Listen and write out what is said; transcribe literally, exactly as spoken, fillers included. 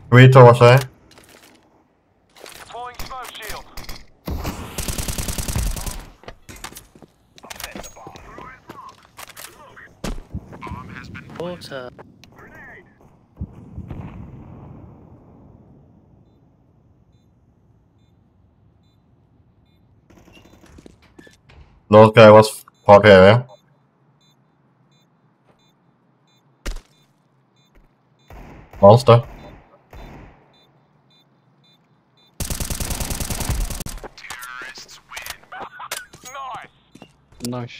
Three towards A. Deploying smoke shield. Water. Those guy was port area. Monster.